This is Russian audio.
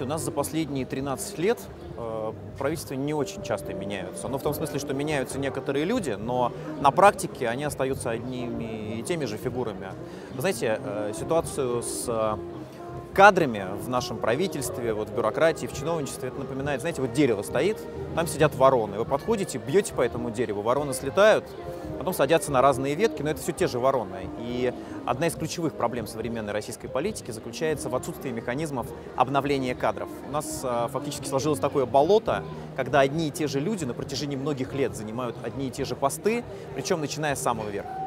знаете, у нас за последние 13 лет правительства не очень часто меняются. Ну, в том смысле, что меняются некоторые люди, но на практике они остаются одними и теми же фигурами. Вы знаете, ситуацию с кадрами в нашем правительстве, вот в бюрократии, в чиновничестве, это напоминает, знаете, вот дерево стоит, там сидят вороны. Вы подходите, бьете по этому дереву, вороны слетают, потом садятся на разные ветки, но это все те же вороны. И одна из ключевых проблем современной российской политики заключается в отсутствии механизмов обновления кадров. У нас фактически сложилось такое болото, когда одни и те же люди на протяжении многих лет занимают одни и те же посты, причем начиная с самого верха.